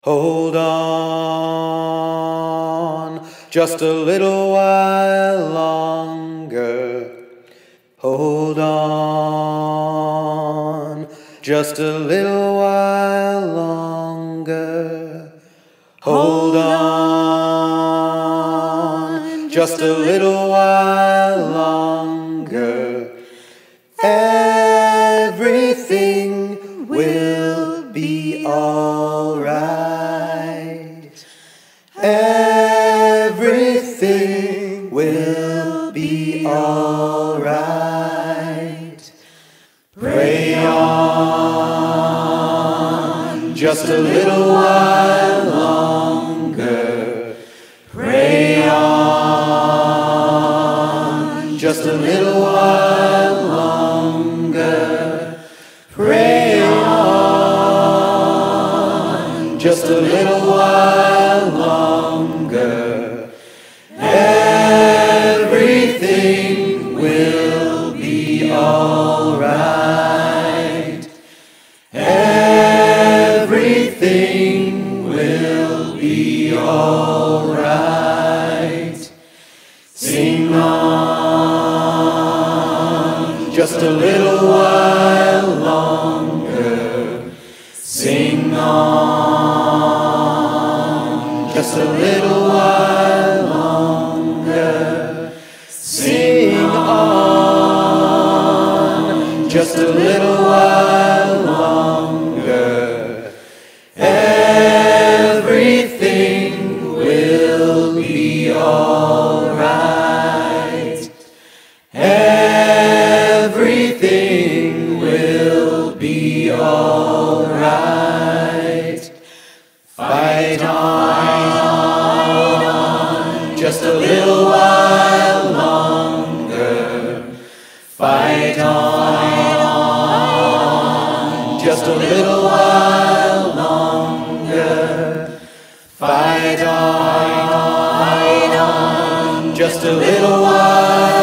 Hold on just a little while longer. Hold on just a little while longer. Hold on just a little while longer. Everything will be all right. Everything will be all right. Pray on just a little while longer. Pray on just a little while longer. Pray on just a little while longer. Everything will be all right. Everything will be all right. Sing on just a little while longer. Sing on just a little while longer. Sing on just a little while longer. Everything will be all right. Everything will be all right. Fight on just a little while longer. Fight on just a little while longer. Fight on just a little while